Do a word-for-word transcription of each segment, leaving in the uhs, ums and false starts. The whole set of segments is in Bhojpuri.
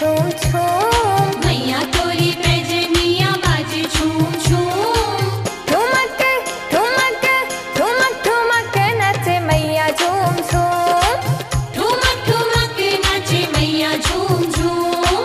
छूम छूम। मैया तोरी पैजनिया बाजे झूम झूम। ठुमक ठुमक ठुमक ठुमक नाचे मैया झूम झूम। ठुमक ठुमक नाचे मैया झूम झूम।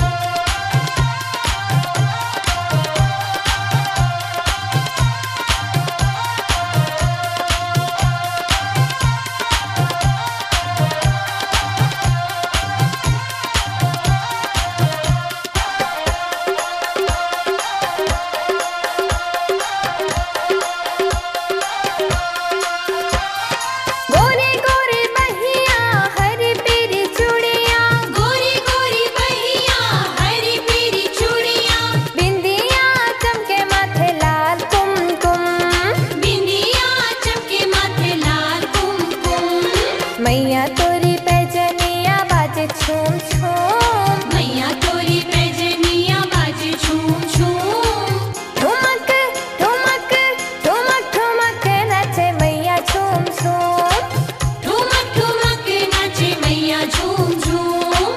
गोरी गोरी बहिया हरी पीरी चूड़िया। गोरी गोरी बहिया हरी पीरी चूड़िया। बिंदिया चमके माथे लाल कुमकुम। बिंदिया चमके माथे लाल कुमकुम। मैया तोरी पैजनिया बाजे छूम छूम। मैया तोरी पैजनिया बाजे झूम झूम। ठुमक ठुमक ठुमक ठुमक नाचे मैया झूम झूम। ठुमक ठुमक नाचे मैया झूम झूम।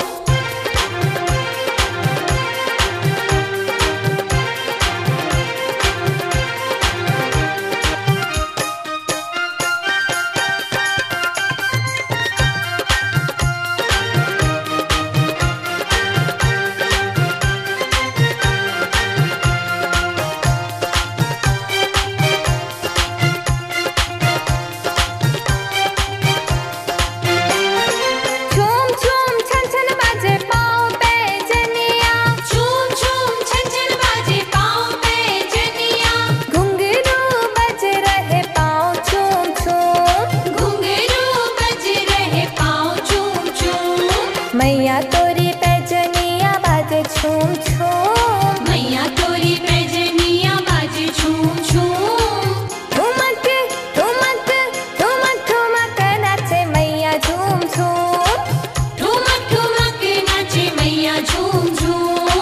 झूम झूम छन छन बाजे पाँव पे जनिया। झूम झूम छन छन बाजे पाँव पे जनिया। घुंघरू बज रहे पाँव झूम झूम। घुंघरू बज रहे पाँव झूम झूम। मैया तोरी पैजनिया बाजे झूम झूम। मैया तोरी पैजनिया बाजे झूम झूम। ठुमक ठुमक ठुमक ठुमक नाचे मैया झूम झूम। ठुमक ठुमक नाचे मैया झूम झूम।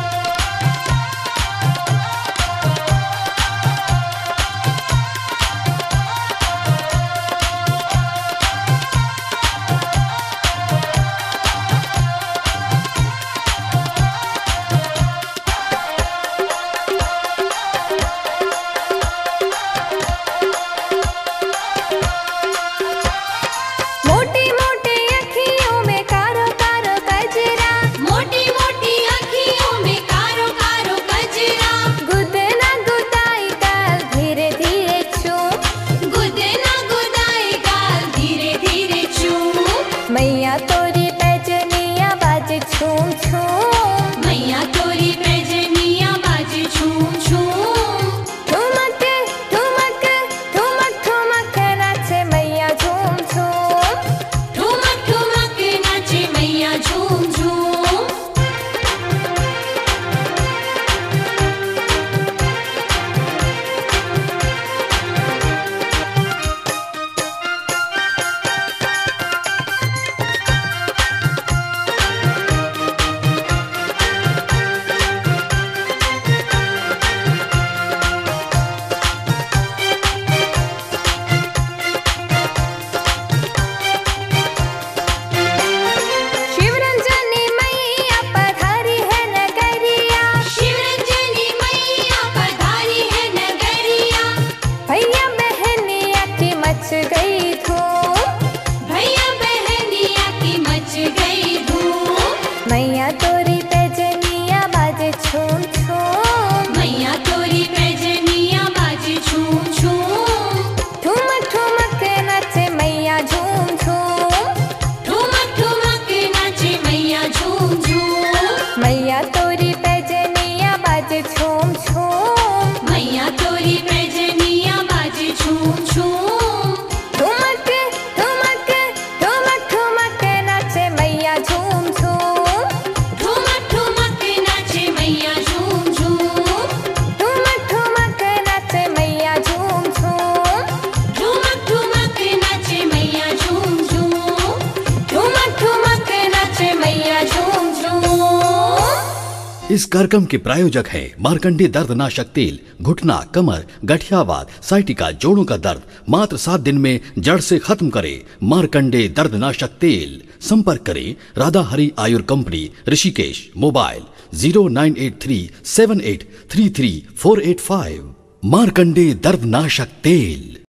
मोटी मोटी अखियों में कारो कारो गजरा। मोटी मोटी अखियों में कारो कारो गजरा। गुदना गुदाई गाल धीरे धीरे चूम। गुदना गुदाई गाल धीरे धीरे चूम। मैया तोरी पैजनिया बाजे झूम झूम। मैया तोरी पैजनिया बाजे झूम झूम। ठुमक ठुमक ठुमक ठुमक नाचे मैया झूम झूम। ठुमक ठुमक नाचे मैया झूम झूम। शिवरंजनी मैया पधारी है नगरिया। शिवरंजनी मैया पधारी है नगरिया। भैया बहनिया की मच गई धूम। भैया बहनिया की मच गई धूम। मैया तोरी पैजनिया बाजे झूम झूम। मैया तोरी पैजनिया बाजे झूम झूम। ठुमक ठुमक नाचे मैया झूम झूम। ठुमक ठुमक नाचे मैया झूम झूम। मैया तोरी पैजनिया बाजे झूम झूम। मैया तोरी पैजनिया बाजे झूम झूम। ठुमक ठुमक ठुमक ठुमक नाचे मैया झूम झूम। ठुमक इस कार्यक्रम के प्रायोजक हैं मार्कंडे दर्दनाशक तेल। घुटना, कमर, गठियावाद, साइटिका, जोड़ों का दर्द मात्र सात दिन में जड़ से खत्म करे। मार्कंडे दर्दनाशक तेल। संपर्क करें Radha Hari Ayur company, Rishikesh. Mobile zero nine eight three seven eight three three four eight five. Markande दर्दनाशक तेल।